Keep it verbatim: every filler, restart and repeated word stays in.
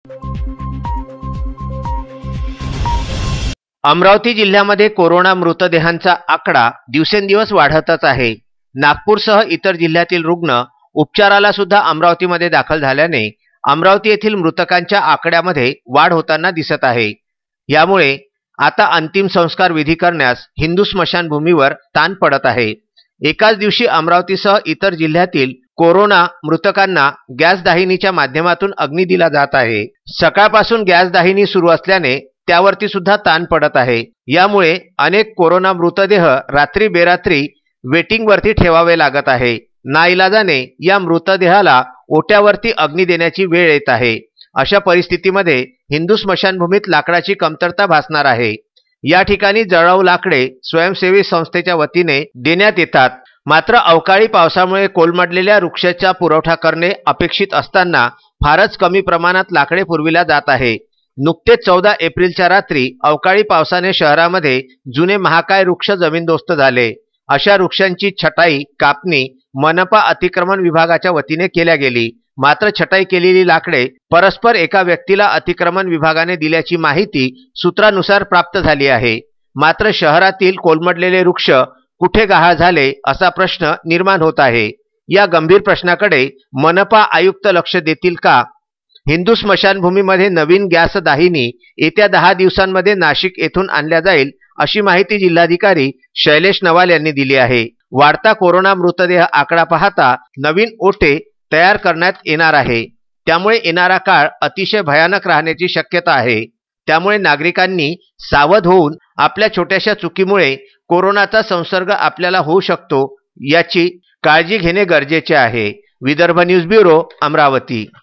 अमरावती जिल्ह्यामध्ये कोरोना मृतदेहांचा आकडा दिवसेंदिवस वाढतच आहे। नागपूरसह इतर जिल्ह्यातील रुग्ण उपचाराला सुद्धा अमरावतीमध्ये दाखल झाल्याने अमरावती येथील मृतकांच्या आकड्यामध्ये वाढ होताना दिसत आहे। यामुळे आता अंतिम संस्कार विधी करण्यास हिंदू स्मशानभूमीवर ताण पडत आहे। एकाच दिवशी अमरावतीसह इतर जिल्ह्यातील कोरोना मृतकांना गॅस दाहिनीच्या माध्यमातून अग्नी दिला जात आहे। सकाळपासून गॅस दाहिनी सुरू असल्याने त्यावरती सुद्धा ताण पडत आहे। यामुळे अनेक कोरोना मृतदेह रात्री बेरात्री वेटिंग वरती ठेवावे लागत आहे। नाईलाजाने या मृतदेहाला ओट्यावरती अग्नी देण्याची वेळ येत आहे। अशा परिस्थितीमध्ये हिंदू स्मशानभूमीत लाकडाची कमतरता भासणार आहे। या ठिकाणी जळाऊ लाकडे स्वयंसेवी संस्थेच्या वतीने देण्यात येतात, मात्र अवकाळी पावसामुळे कोलमडलेल्या वृक्षाचा पुरवठा करणे अपेक्षित असताना फारच कमी प्रमाणात लाकडे पुरविल्या जात आहे। नुकतेच चौदा एप्रिलच्या रात्री अवकाळी पावसाने शहरामध्ये जुने महाकाय वृक्ष जमीनदोस्त झाले। अशा वृक्षांची छटाई कापणी मनपा अतिक्रमण विभागाच्या वतीने केल्या गेली, मात्र छटाई केलेली लाकडे परस्पर एका व्यक्तीला अतिक्रमण विभागाने दिल्याची माहिती सूत्रानुसार प्राप्त झाली आहे। मात्र शहरातील कोलमडलेले वृक्ष कुठे गहाळ झाले असा प्रश्न निर्माण होत आहे। या गंभीर प्रश्नाकडे मनपा आयुक्त लक्ष देतील का? हिंदू स्मशानभूमीमध्ये नवीन गॅस दाहिनी येत्या दहा दिवसांमध्ये नाशिक येथून आणल्या जाईल अशी माहिती जिल्हाधिकारी शैलेश नवाल यांनी दिली आहे। वाढता कोरोना मृतदेह आकडा पाहता नवीन ओटे तयार करण्यात येणार आहे, त्यामुळे येणारा काळ अतिशय भयानक राहण्याची शक्यता आहे। त्यामुळे नागरिकांनी सावध होऊन आपल्या छोट्याशा चुकीमुळे कोरोनाचा संसर्ग आपल्याला होऊ शकतो याची काळजी घेणे गरजेचे आहे। Vidarbha news bureau, Amravati.